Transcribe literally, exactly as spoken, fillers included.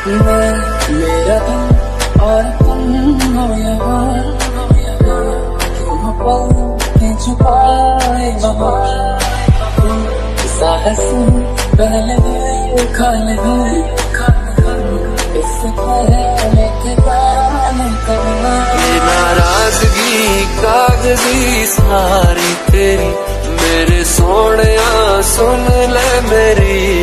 मैं मेरा तुम और तुम हो यहाँ, क्यों हो पल के छुपाए वहाँ। साहस पहले देखा नहीं, इससे पहले के जाने कहाँ। ये नाराजगी कागजी सारी तेरी, मेरे सोनिया सुन ले मेरी